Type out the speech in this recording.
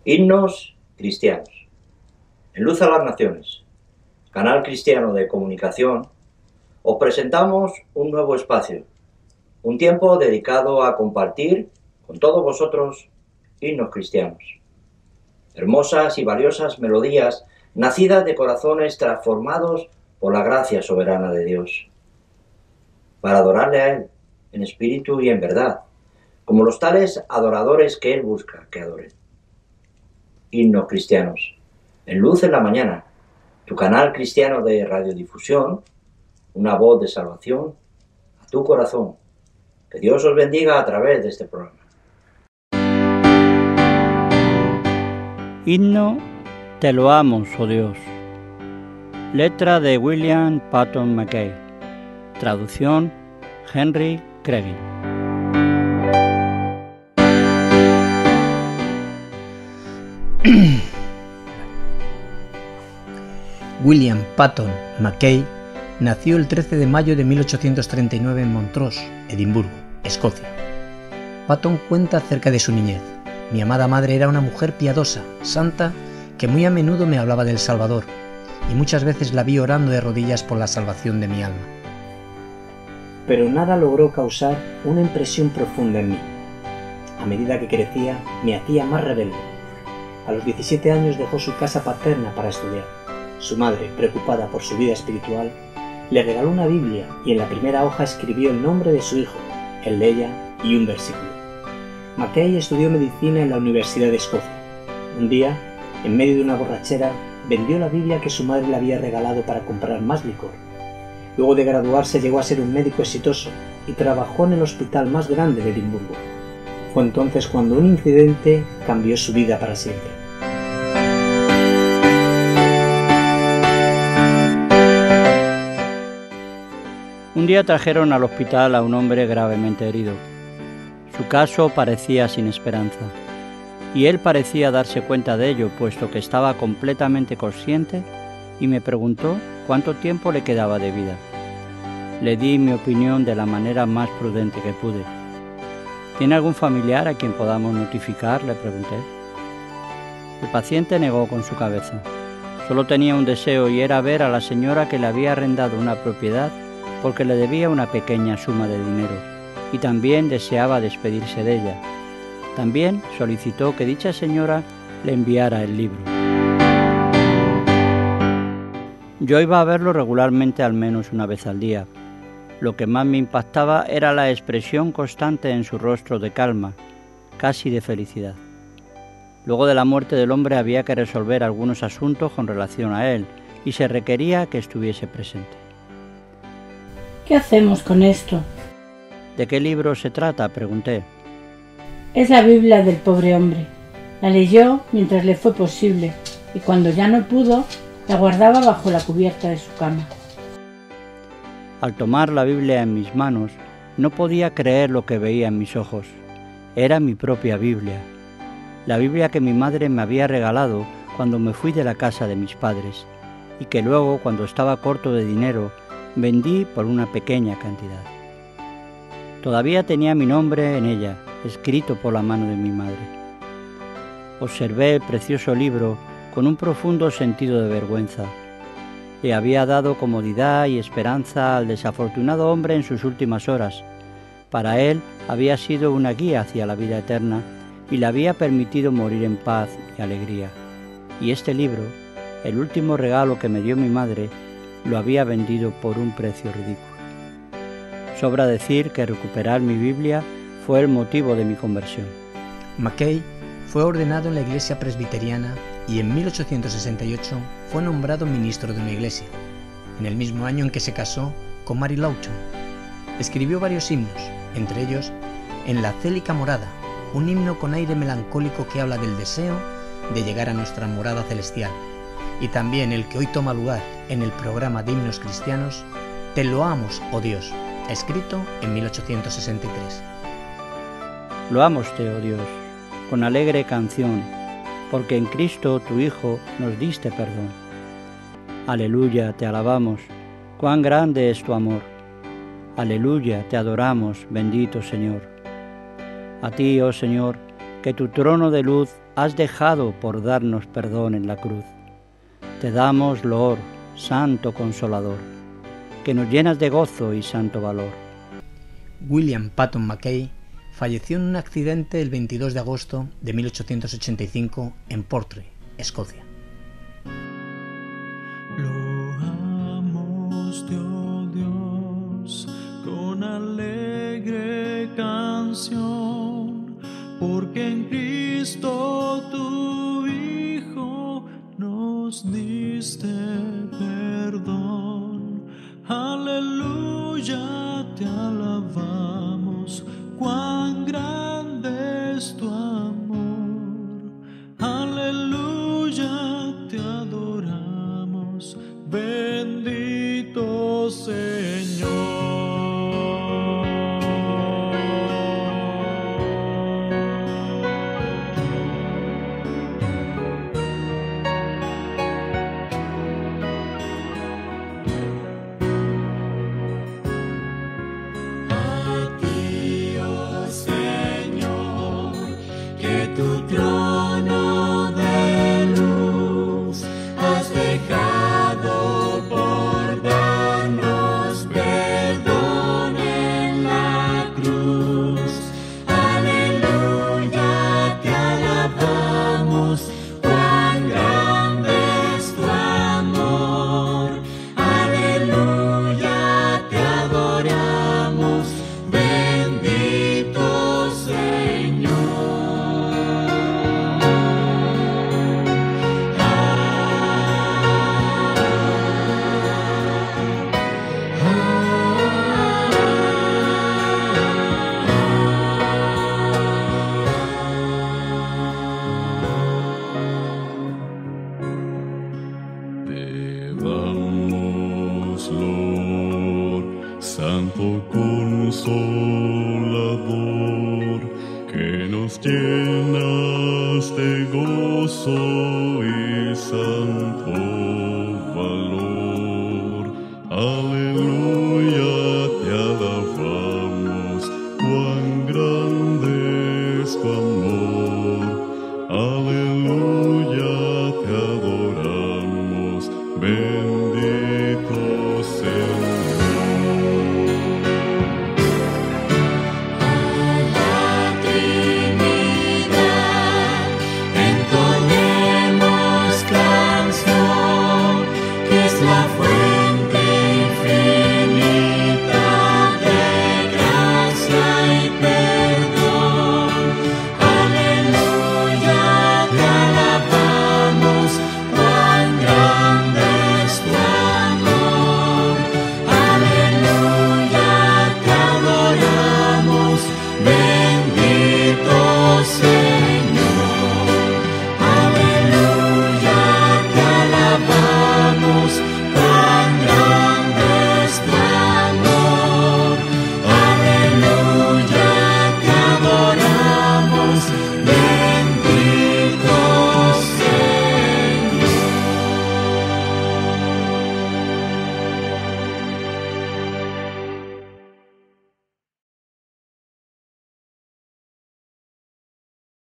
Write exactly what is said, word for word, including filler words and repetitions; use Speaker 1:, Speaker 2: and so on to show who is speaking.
Speaker 1: Himnos cristianos. En Luz a las Naciones, canal cristiano de comunicación, os presentamos un nuevo espacio, un tiempo dedicado a compartir con todos vosotros himnos cristianos. Hermosas y valiosas melodías nacidas de corazones transformados por la gracia soberana de Dios, para adorarle a Él en espíritu y en verdad, como los tales adoradores que Él busca que adoren. Himnos cristianos, en Luz en la Mañana, tu canal cristiano de radiodifusión, una voz de salvación a tu corazón. Que Dios os bendiga a través de este programa.
Speaker 2: Himno Te loamos, oh Dios. Letra de William Patton McKay. Traducción Henry Crevin.
Speaker 3: William Patton McKay nació el trece de mayo de mil ochocientos treinta y nueve en Montrose, Edimburgo, Escocia. Patton cuenta acerca de su niñez. Mi amada madre era una mujer piadosa, santa, que muy a menudo me hablaba del Salvador, y muchas veces la vi orando de rodillas por la salvación de mi alma. Pero nada logró causar una impresión profunda en mí. A medida que crecía, me hacía más rebelde. A los diecisiete años dejó su casa paterna para estudiar. Su madre, preocupada por su vida espiritual, le regaló una Biblia y en la primera hoja escribió el nombre de su hijo, el de ella y un versículo. McKay estudió medicina en la Universidad de Escocia. Un día, en medio de una borrachera, vendió la Biblia que su madre le había regalado para comprar más licor. Luego de graduarse llegó a ser un médico exitoso y trabajó en el hospital más grande de Edimburgo. Fue entonces cuando un incidente cambió su vida para siempre.
Speaker 2: Un día trajeron al hospital a un hombre gravemente herido. Su caso parecía sin esperanza, y él parecía darse cuenta de ello, puesto que estaba completamente consciente, y me preguntó cuánto tiempo le quedaba de vida. Le di mi opinión de la manera más prudente que pude. ¿Tiene algún familiar a quien podamos notificar?, le pregunté. El paciente negó con su cabeza. Solo tenía un deseo, y era ver a la señora que le había arrendado una propiedad porque le debía una pequeña suma de dinero, y también deseaba despedirse de ella. También solicitó que dicha señora le enviara el libro. Yo iba a verlo regularmente, al menos una vez al día. Lo que más me impactaba era la expresión constante en su rostro de calma, casi de felicidad. Luego de la muerte del hombre había que resolver algunos asuntos con relación a él, y se requería que estuviese presente.
Speaker 4: ¿Qué hacemos con esto?
Speaker 2: ¿De qué libro se trata?, pregunté.
Speaker 4: Es la Biblia del pobre hombre. La leyó mientras le fue posible, y cuando ya no pudo, la guardaba bajo la cubierta de su cama.
Speaker 2: Al tomar la Biblia en mis manos, no podía creer lo que veía en mis ojos. Era mi propia Biblia. La Biblia que mi madre me había regalado cuando me fui de la casa de mis padres, y que luego, cuando estaba corto de dinero, vendí por una pequeña cantidad. Todavía tenía mi nombre en ella, escrito por la mano de mi madre. Observé el precioso libro con un profundo sentido de vergüenza. Le había dado comodidad y esperanza al desafortunado hombre en sus últimas horas. Para él había sido una guía hacia la vida eterna y le había permitido morir en paz y alegría. Y este libro, el último regalo que me dio mi madre, lo había vendido por un precio ridículo. Sobra decir que recuperar mi Biblia fue el motivo de mi conversión.
Speaker 3: McKay fue ordenado en la iglesia presbiteriana y en mil ochocientos sesenta y ocho fue nombrado ministro de una iglesia, en el mismo año en que se casó con Mary Lawton. Escribió varios himnos, entre ellos En la célica morada, un himno con aire melancólico que habla del deseo de llegar a nuestra morada celestial, y también el que hoy toma lugar en el programa de himnos cristianos, Te loamos, oh Dios, escrito en mil ochocientos sesenta y tres.
Speaker 2: Loámoste, oh Dios, con alegre canción, porque en Cristo, tu Hijo, nos diste perdón. Aleluya, te alabamos, cuán grande es tu amor. Aleluya, te adoramos, bendito Señor. A ti, oh Señor, que tu trono de luz has dejado por darnos perdón en la cruz. Te damos loor, Santo Consolador, que nos llenas de gozo y santo valor.
Speaker 3: William Patton Mackay falleció en un accidente el veintidós de agosto de mil ochocientos ochenta y cinco en Portray, Escocia.
Speaker 5: Loamos oh Dios con alegre canción, porque en Cristo tu Hijo nos diste perdón. Aleluya, te alabamos, cuán grande es tu amor. Aleluya, te adoramos, bendito Señor.
Speaker 6: Tu trono de luz has dejado por darnos perdón en la cruz. Aleluya, te alabamos, cuán grande es tu amor. Aleluya, te adoramos, bendito Señor.
Speaker 5: Santo Consolador, que nos llenas de gozo